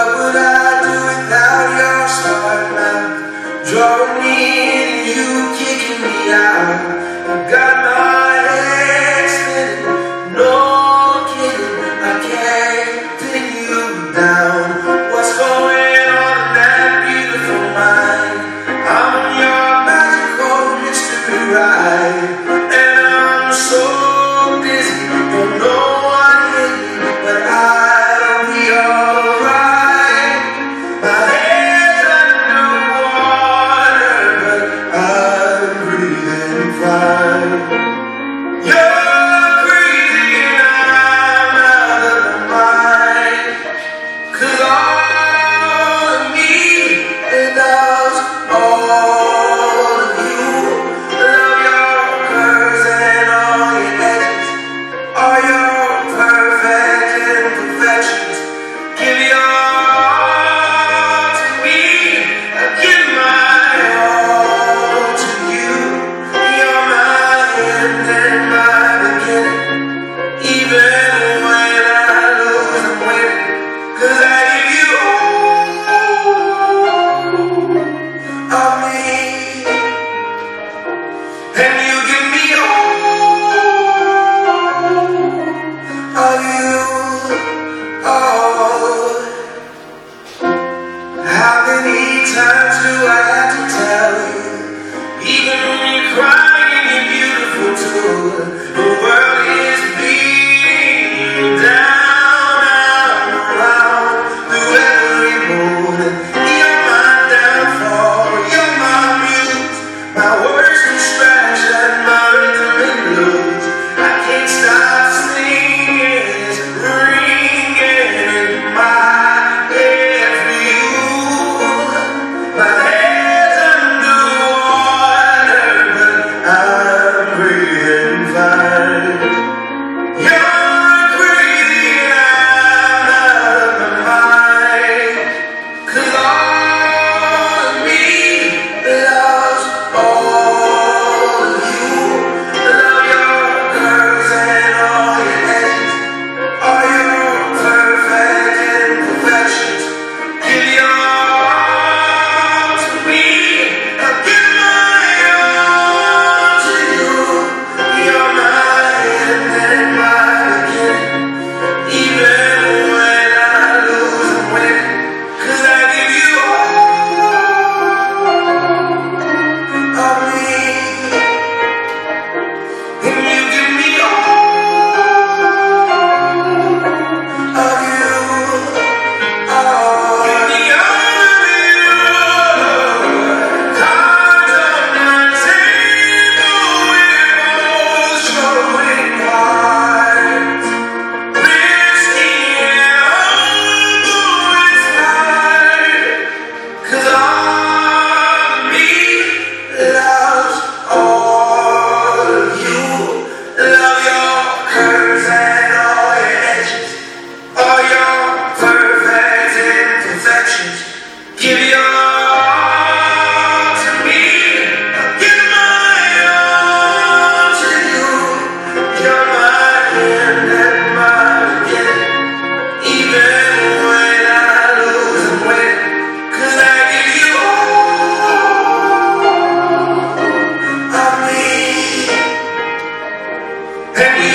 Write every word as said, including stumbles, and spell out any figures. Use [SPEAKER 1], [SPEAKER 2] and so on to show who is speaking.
[SPEAKER 1] What would I do without your smart mouth? Drawing me in, you kicking me out. You got my head spinning, no kidding, I can't pin you down. What's going on in that beautiful mind? I'm on your magical mystery ride, and I'm so dizzy, don't know what hit me, but I'll be alright. My head's underwater, but I'm breathing fine. You're crazy and I'm out of my mind, 'cause all of me loves all of you. Love your curves and all your edges, all your perfect imperfections. Give your all to me, I give my all to you. You're my end and my beginning. Even when I lose, I'm winning, 'cause I give you all of me, and you give me all of you. Oh, how many times do I have to tell you? Even when you're crying, you're beautiful too. The world is beating down, out, around, through every mood. You're my downfall, you're my muse, my worst distraction, my rhythm and blues. I can't stop singing, it's ringing in my head for you. My head's underwater, but I'm breathing fine. You're crazy and I'm out of my mind, 'cause all of me loves all of you. Love your curves and all your edges, all your perfect imperfections. Give your all to me, I give my all to you. You're my end and my beginning. Even when I lose, I'm winning, 'cause I give you all of me, and you give me all of you. Oh, give me all of you. Cards on the table, we're both showing cards. Risky and humble, it's hard, 'cause all of me loves all of you. Love your curves and all your edges, all your perfect imperfections. Give your all to me, I give my all to you. You're my end and my beginning. Even when I lose, I'm winning, 'cause I give you all of me, and you